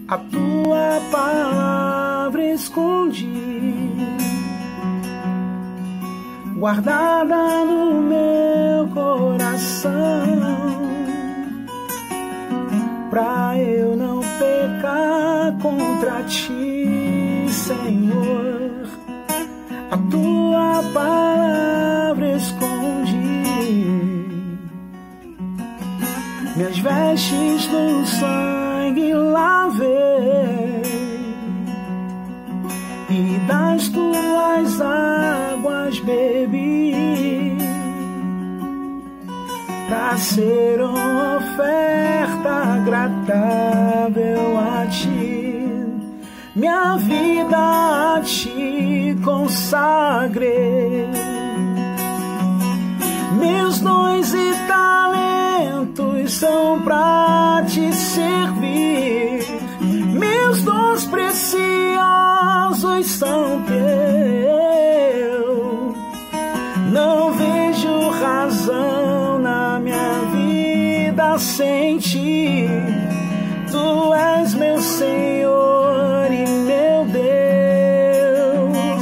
A tua palavra escondi, guardada no meu coração, pra eu não pecar contra ti, Senhor. A tua palavra escondi, minhas vestes no sangue lavei, e das tuas águas bebi, pra ser uma oferta agradável a ti. Minha vida a ti consagrei, meus dons e talentos são pra te servir, meus dons preciosos são teus. Não vejo razão na minha vida sem ti. Tu és meu Senhor e meu Deus.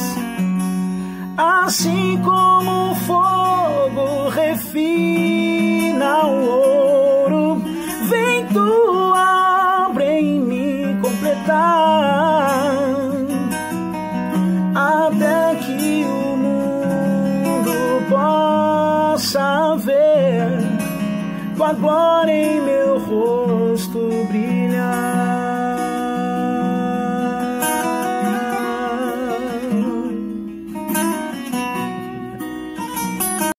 Assim como o fogo refina o ouro, vem tua obra em mim completar, até que o mundo possa ver tua glória em meu rosto brilhar.